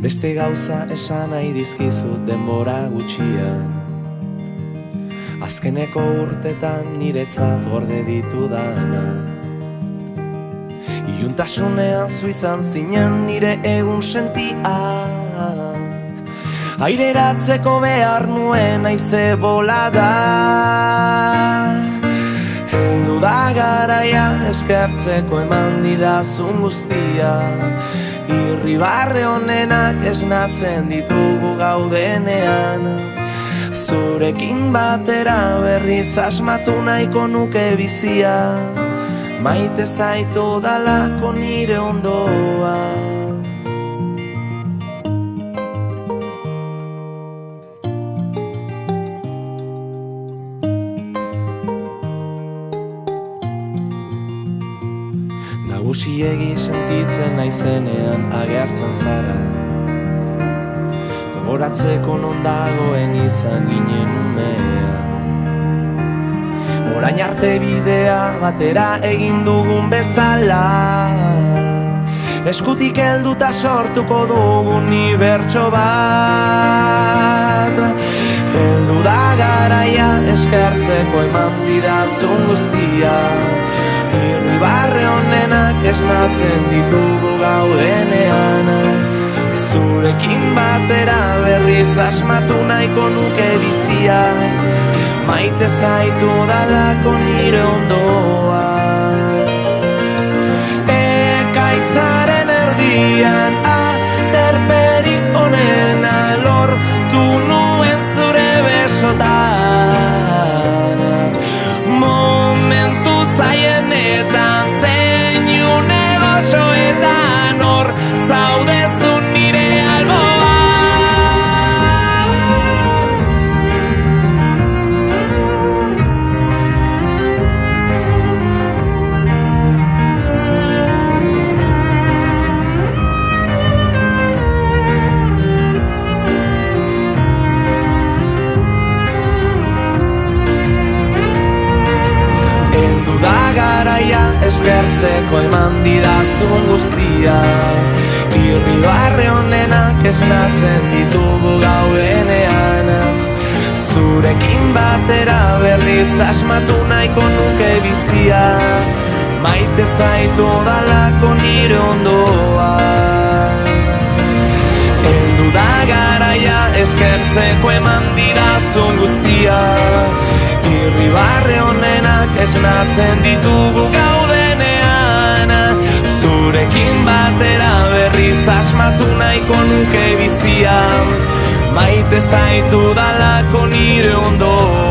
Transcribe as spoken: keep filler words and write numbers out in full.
Beste gauza esan nahi dizkizut denbora gutxian, azkeneko urtetan niretzat gorde ditudana. Iuntasunean zu izan zinen nire egun sentia, aireratzeko behar nuen aize bolada. Heldu da garaia eskertzeko eman didazun guztia, irribarre honenak esnatzen ditugu gaudenean. Zurekin batera berriz asmatu nahiko nuke bizia, maite zaitu dalako nire ondoa. Nagusiegi sentitzen naizenean agertzen zara, gogoratzeko non dagoen izan ginen umea. Orain arte bidea batera egin dugun bezala, eskutik helduta sortuko dugun unibertso bat. Heldu da garaia eskertzeko eman didazun guztia, irribarre honenak esnatzen ditugu gaudenean. Zurekin batera berriz asmatu nahiko nuke bizia, maite zaitu dalako nire ondoa. Ekaitzaren erdian aterperik onena lortu nuen zure besotan. Momentu zaienetan zeinu negozoetan hor zaudezun nire alboa. Heldu da garaia eskertzeko eman didazun guztia, irribarre honenak esnatzen ditugu gaudenean. Zurekin batera berriz asmatu nahiko nuke bizia, maite zaitu dalako nire ondoa. Heldu da garaia eskertzeko eman didazun guztia, irribarre honenak esnatzen ditugu gaudenean. Zurekin batera berriz asmatu nahiko nuke bizia, maite zaitu dalako nire ondoa.